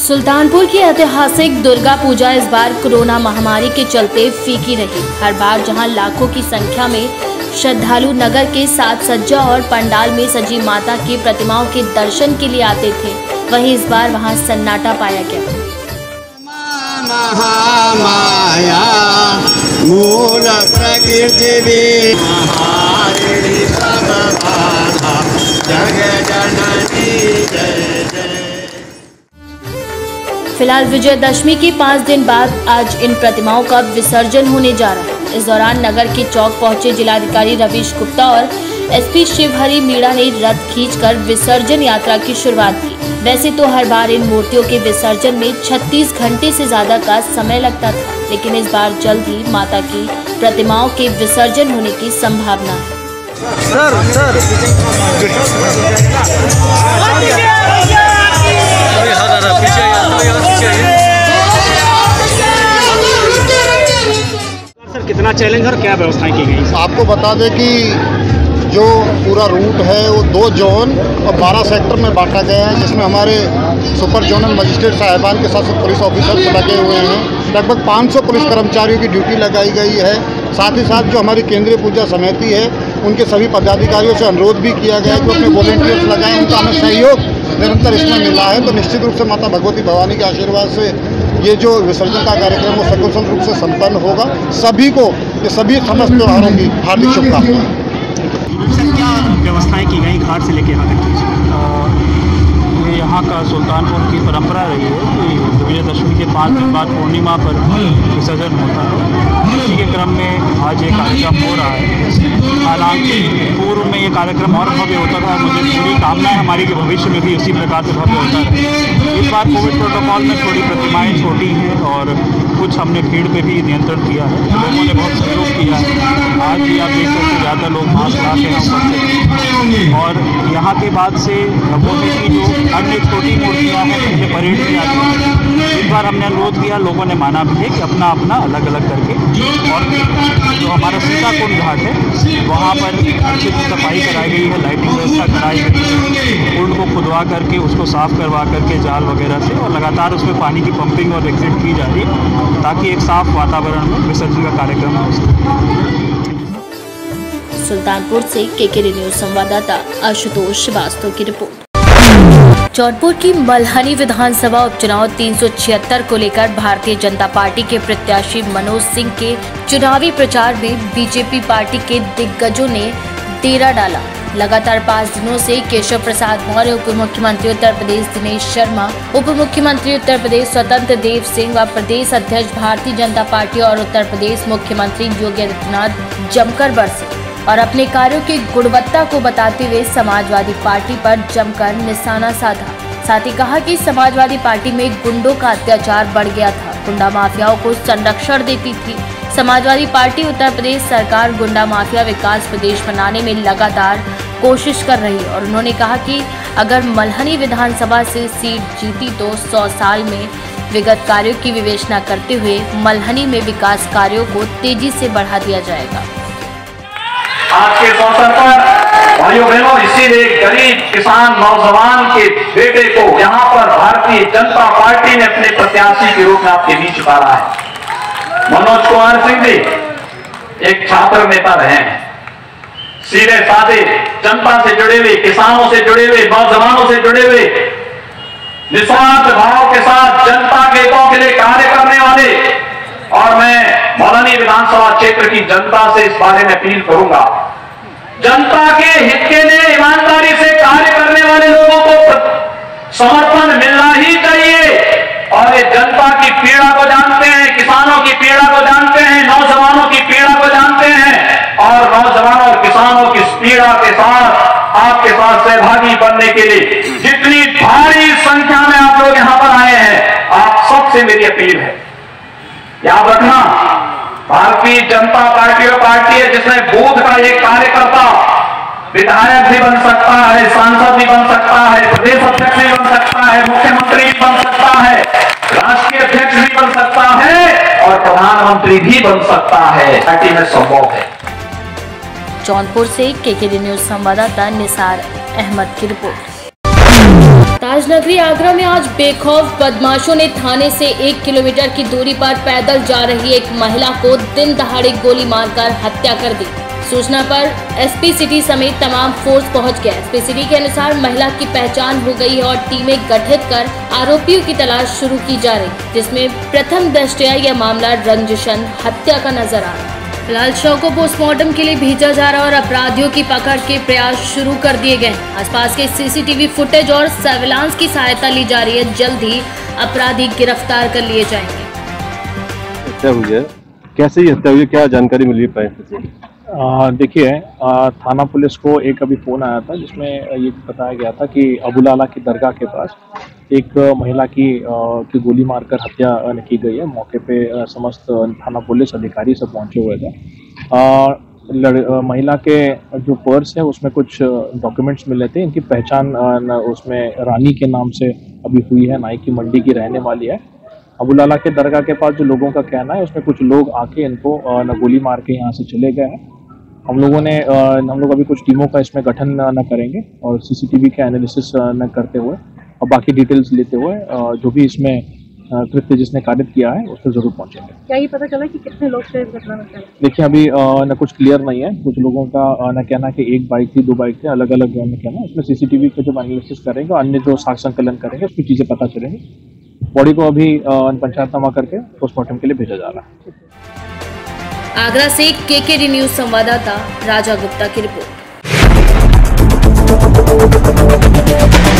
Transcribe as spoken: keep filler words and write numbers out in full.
सुल्तानपुर की ऐतिहासिक दुर्गा पूजा इस बार कोरोना महामारी के चलते फीकी रही। हर बार जहां लाखों की संख्या में श्रद्धालु नगर के साज सज्जा और पंडाल में सजी माता की प्रतिमाओं के दर्शन के लिए आते थे, वहीं इस बार वहां सन्नाटा पाया गया। महामाया मूल प्रकृति जग जननी जय जय। फिलहाल विजयदशमी के पाँच दिन बाद आज इन प्रतिमाओं का विसर्जन होने जा रहा है। इस दौरान नगर के चौक पहुंचे जिलाधिकारी रवीश गुप्ता और एसपी शिवहरी मीणा ने रथ खींचकर विसर्जन यात्रा की शुरुआत की। वैसे तो हर बार इन मूर्तियों के विसर्जन में छत्तीस घंटे से ज्यादा का समय लगता था, लेकिन इस बार जल्द ही माता की प्रतिमाओं के विसर्जन होने की संभावना है। सर सर सर कितना चैलेंज और क्या व्यवस्थाएं की गई? आपको बता दें कि जो पूरा रूट है वो दो जोन और बारह सेक्टर में बांटा गया है, जिसमें हमारे सुपर जोनल मजिस्ट्रेट साहिबान के साथ साथ पुलिस ऑफिसर्स लगे हुए हैं। लगभग पाँच सौ पुलिस कर्मचारियों की ड्यूटी लगाई गई है। साथ ही साथ जो हमारी केंद्रीय पूजा समिति है उनके सभी पदाधिकारियों से अनुरोध भी किया गया है कि अपने वॉलेंटियर्स लगाएं। उनका हमें सहयोग निरंतर इसमें मिला है, तो निश्चित रूप से माता भगवती भवानी के आशीर्वाद से ये जो विसर्जन का कार्यक्रम वो सकुशल रूप से संपन्न होगा। सभी को ये सभी समस्त त्योहारों की हार्दिक शुभकामनाएं। क्या व्यवस्थाएं की गई घाट से लेकर यहाँ तक? ये यहाँ का सुल्तानपुर की परंपरा रही है कि विजयदशमी के पाँच दिन बाद पूर्णिमा पर विसर्जन होता है। इसी के क्रम में आज ये कार्यक्रम हो रहा है। हालांकि पूर्व में ये कार्यक्रम और भव्य होता था। मुझे पूरी कामना है हमारी कि भविष्य में भी उसी प्रकार से भव्य होता रहे। इस बार कोविड प्रोटोकॉल में थोड़ी प्रतिमाएँ छोटी हैं और कुछ हमने भीड़ पे भी नियंत्रण किया है। लोगों ने बहुत सहयोग किया है। आज भी आप देख सकते ज़्यादा लोग मास्क लगा के यहाँ उपस्थित। और यहाँ के बाद से वो है कि जो अन्य छोटी मूर्तियाँ हैं उनके परेड भी आती हैं। इस बार हमने अनुरोध किया, लोगों ने माना भी है कि अपना अपना अलग अलग करके, और जो हमारा सीताकुंड घाट है वहाँ पर अच्छी से सफाई कराई गई है, लाइटिंग व्यवस्था कराई गई है। कुंड को खुदवा करके उसको साफ़ करवा करके जाल वगैरह से, और लगातार उसमें पानी की पंपिंग और एग्जिट की जा रही है ताकि एक साफ वातावरण में विसर्जन का कार्यक्रम हो सके। सुल्तानपुर से केकेडी न्यूज संवाददाता आशुतोष श्रीवास्तव की रिपोर्ट। जौनपुर की मल्हनी विधानसभा उपचुनाव तीन सौ छिहत्तर को लेकर भारतीय जनता पार्टी के प्रत्याशी मनोज सिंह के चुनावी प्रचार में बीजेपी पार्टी के दिग्गजों ने डेरा डाला। लगातार पाँच दिनों से केशव प्रसाद मौर्य, उप मुख्यमंत्री उत्तर प्रदेश दिनेश शर्मा, उप मुख्यमंत्री उत्तर प्रदेश स्वतंत्र देव सिंह व प्रदेश अध्यक्ष भारतीय जनता पार्टी और उत्तर प्रदेश मुख्यमंत्री योगी आदित्यनाथ जमकर बरसे और अपने कार्यों की गुणवत्ता को बताते हुए समाजवादी पार्टी पर जमकर निशाना साधा। साथ ही कहा कि समाजवादी पार्टी में गुंडों का अत्याचार बढ़ गया था, गुंडा माफियाओं को संरक्षण देती थी। समाजवादी पार्टी उत्तर प्रदेश सरकार गुंडा माफिया विकास प्रदेश बनाने में लगातार कोशिश कर रही है और उन्होंने कहा कि अगर मल्हनी विधानसभा से सीट जीती तो सौ साल में विगत कार्यों की विवेचना करते हुए मल्हनी में विकास कार्यों को तेजी से बढ़ा दिया जाएगा। आज के अवसर पर भाइयों बहनों, इसीलिए गरीब किसान नौजवान के बेटे को यहाँ पर भारतीय जनता पार्टी ने अपने प्रत्याशी के रूप में आपके बीच उतारा है। मनोज कुमार सिंह जी एक छात्र नेता रहे हैं, सीधे साधे जनता से जुड़े हुए, किसानों से जुड़े हुए, नौजवानों से जुड़े हुए, निस्वार्थ भाव के साथ जनता के हितों के लिए कार्य करने वाले, और मैं मल्हनी विधानसभा क्षेत्र की जनता से इस बारे में अपील करूंगा, जनता के हित के लिए ईमानदारी से कार्य करने वाले लोगों को समर्थन मिलना ही चाहिए। और ये जनता की पीड़ा को जानते हैं, किसानों की पीड़ा को जानते हैं, नौजवानों की पीड़ा को जानते हैं, और नौजवानों और किसानों की पीड़ा के साथ आपके साथ सहभागी बनने के लिए जितनी भारी संख्या में आप लोग यहां पर आए हैं, आप सबसे मेरी अपील है, याद रखना, भारतीय जनता पार्टी और पार्टी है जिसमें बूथ का एक कार्यकर्ता विधायक भी बन सकता है, सांसद भी बन सकता है, प्रदेश अध्यक्ष भी बन सकता है, मुख्यमंत्री भी बन सकता है, राष्ट्रीय अध्यक्ष भी बन सकता है और प्रधानमंत्री भी बन सकता है। पार्टी में संभव है। जौनपुर से केकेडी न्यूज संवाददाता निसार अहमद की रिपोर्ट। ताजनगरी आगरा में आज बेखौफ बदमाशों ने थाने से एक किलोमीटर की दूरी पर पैदल जा रही एक महिला को दिन दहाड़े गोली मारकर हत्या कर दी। सूचना पर एसपी सिटी समेत तमाम फोर्स पहुंच गया। एसपी सिटी के अनुसार महिला की पहचान हो गई है और टीमें गठित कर आरोपियों की तलाश शुरू की जा रही, जिसमें प्रथम दृष्टया यह मामला रंजिशन हत्या का नजर आ रहा है। फिलहाल शव को पोस्टमार्टम के लिए भेजा जा रहा है और अपराधियों की पकड़ के प्रयास शुरू कर दिए गए। आसपास के सीसीटीवी फुटेज और सर्विलांस की सहायता ली जा रही है। जल्द ही अपराधी गिरफ्तार कर लिए जाएंगे। हत्या हुई है, कैसे ये हत्या हुई है, क्या जानकारी मिली है? देखिए, थाना पुलिस को एक अभी फ़ोन आया था जिसमें ये बताया गया था कि अबुलाला की दरगाह के पास एक महिला की की गोली मारकर हत्या की गई है। मौके पे समस्त थाना पुलिस अधिकारी सब पहुंचे हुए थे। महिला के जो पर्स है उसमें कुछ डॉक्यूमेंट्स मिले थे। इनकी पहचान उसमें रानी के नाम से अभी हुई है, नाई की मंडी की रहने वाली है। अबुलाला के दरगाह के पास जो लोगों का कहना है उसमें कुछ लोग आके इनको न गोली मार के यहाँ से चले गए हैं। हम लोगों ने हम लोग अभी कुछ टीमों का इसमें गठन न करेंगे और सीसीटीवी के एनालिसिस न करते हुए और बाकी डिटेल्स लेते हुए जो भी इसमें कृत्य जिसने कारित किया है उस पर जरूर पहुंचेंगे। क्या ये पता चला कि कितने लोग थे इस घटना में? देखिए, अभी न कुछ क्लियर नहीं है। कुछ लोगों का न कहना कि एक बाइक थी, दो बाइक थे, अलग अलग न कहना। उसमें सीसीटीवी का जब एनालिसिस करेंगे, अन्य जो साक्ष्य संकलन करेंगे उसकी चीज़ें पता चलेंगी। बॉडी को अभी पंचायतनामा करके पोस्टमार्टम के लिए भेजा जा रहा है। आगरा से केकेडी न्यूज संवाददाता राजा गुप्ता की रिपोर्ट।